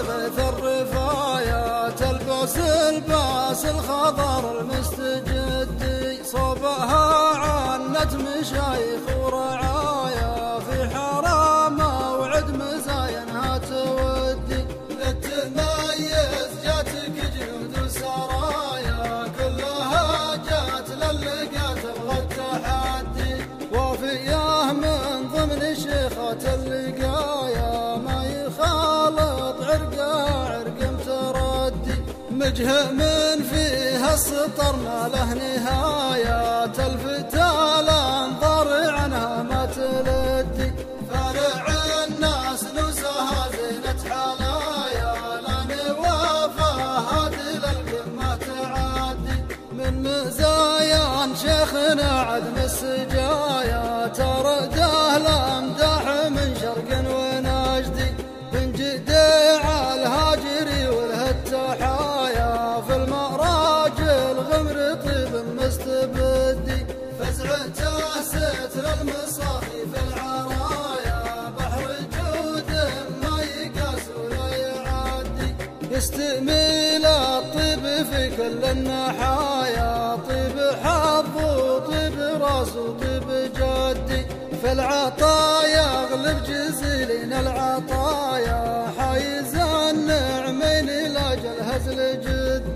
الغيث الرفايا تلبس الباس الخضر المستجد صوبها عنت مشايخ ورعايا في حرام موعد مزاينها تودي للتميز جاتك جنود وسرايا كلها جات للقى تبغى التحدي وفيه من ضمن شيخات اللقايا ما يخالط عرقه عرق متردي مجه من فيها السطر ما له نهاية تلفت الانظار عنها ما تلدي فارع الناس نوسها زينة حلايا لا نوافاها دل القمة تعدي من مزايا شيخنا عدم السجايا ترده الامداح من شرق ونجدي بن جديع الهاجري وله التحايا في المراجل غمر طيب مستبدي فزعته ستر المصاحي في العرايا بحر جود ما يقاس ولا يعدي يستميل الطيب في كل النحايا طيب حظ وطيب راس وطيب جدي في العطايا اغلب جزيلين العطايا حايز النعمين لاجل هزل جدي